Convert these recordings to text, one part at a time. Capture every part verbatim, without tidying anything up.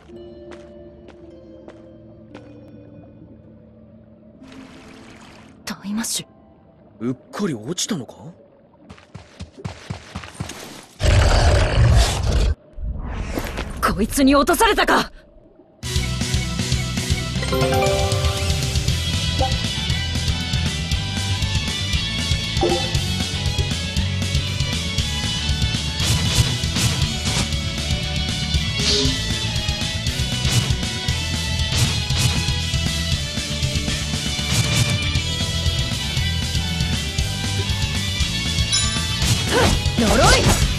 タイマッシュ。 うっかり落ちたのか？ こいつに落とされたか。呪い。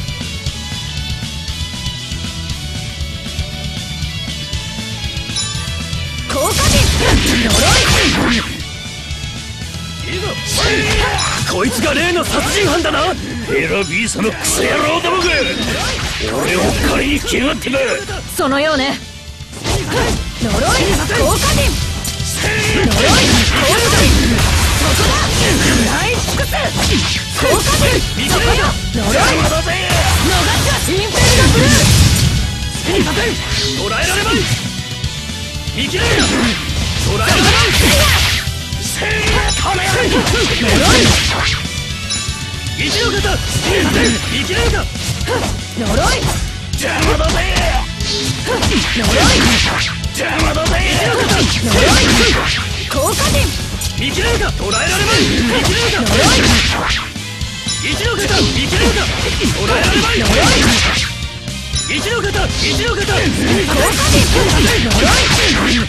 効果陣。呪い。 いいぞ。こいつが例の殺人犯だな。 エラビーサのクソ野郎どもが俺を狩りに来やがってか。 そのようね。呪い。効果陣。呪い。効果陣。そこだ。ナイスクス。効果陣。そこよ。呪い。逃すはインフェルノブルー。 好きにさせん。捕らえられまい。見切れる。捕らえられまい。せいや止められる。 呪い。 一の方。好きにさせん。見切れるか。 呪い。 邪魔だぜ。 呪い。 邪魔だぜ。 一の方。 呪い。効果陣。 見切れるか。捕らえられまい。見切れるか。 呪い。 一の方。見切れるか。捕らえられまい。 呪い。 一の方。一の方。 効果陣。呪い。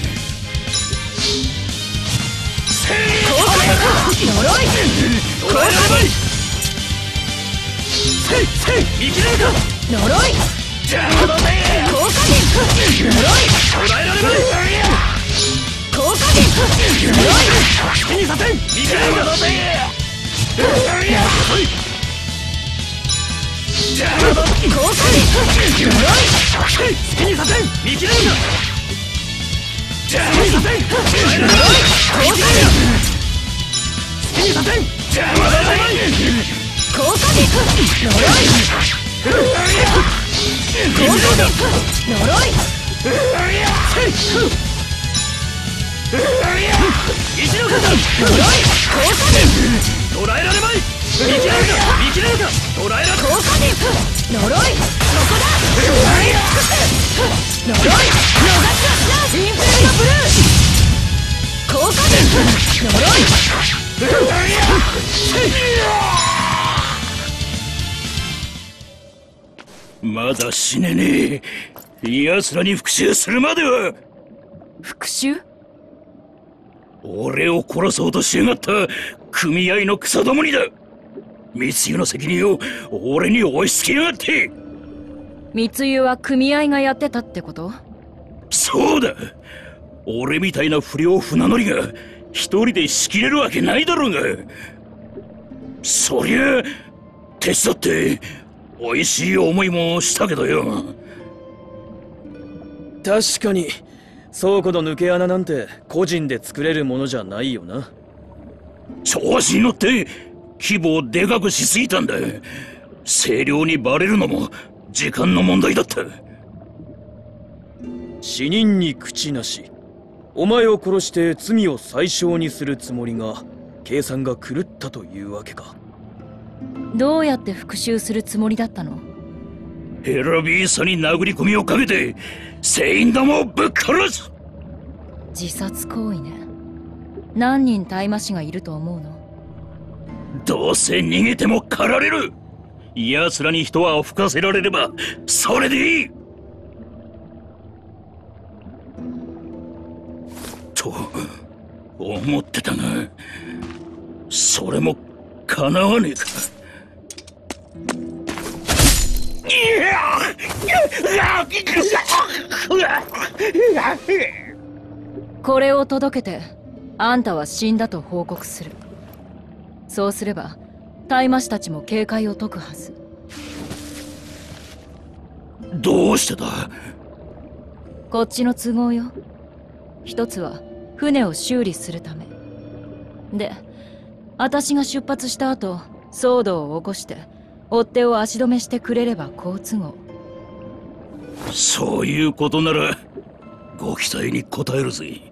効果陣。呪い。 捕らえられまい。せいせい見切れるか。 呪い。 邪魔だぜ。 効果陣。呪い。 捕らえられまい。 効果陣。呪い。 好きにさせん。見切れるか。 邪魔だぜ。 効果陣。呪い。 好きにさせん。見切れるか。 邪魔だぜ。 捕らえられまい。 効果陣。 好きにさせん。 邪魔だぜ。 効果陣。呪い。効果陣。呪い。 一の方。 呪い。効果陣。 捕らえられまい。見切れるか。見切れるか。捕らえられ。 効果陣。呪い。そこだ。呪い。逃すはしない。インフェルノブルー。効果陣。呪い。 まだ死ねねえ。奴らに復讐するまでは。 復讐？ 俺を殺そうとしやがった組合のクソどもにだ。密輸の責任を俺に押し付けやがって。 密輸は組合がやってたってこと？ そうだ。俺みたいな不良船乗りが一人で仕切れるわけないだろうが。そりゃ手伝って美味しい思いもしたけどよ。 確かに倉庫の抜け穴なんて個人で作れるものじゃないよな。 調子に乗って規模をでかくしすぎたんだ。清涼にバレるのも時間の問題だった。 死人に口なし。お前を殺して罪を最小にするつもりが計算が狂ったというわけか。 どうやって復讐するつもりだったの？ ヘラビーサに殴り込みをかけて全員どもをぶっ殺す。 自殺行為ね。何人大麻師がいると思うの？ どうせ逃げても狩られる。奴らに一泡吹かせられればそれでいいと思ってたが、それも叶わねえか。 これを届けてあんたは死んだと報告する。そうすれば大麻師たちも警戒を解くはず。 どうしてだ？ こっちの都合よ。一つは船を修理するためで、私が出発した後騒動を起こして追っ手を足止めしてくれれば好都合。 そういうことならご期待に応えるぜ。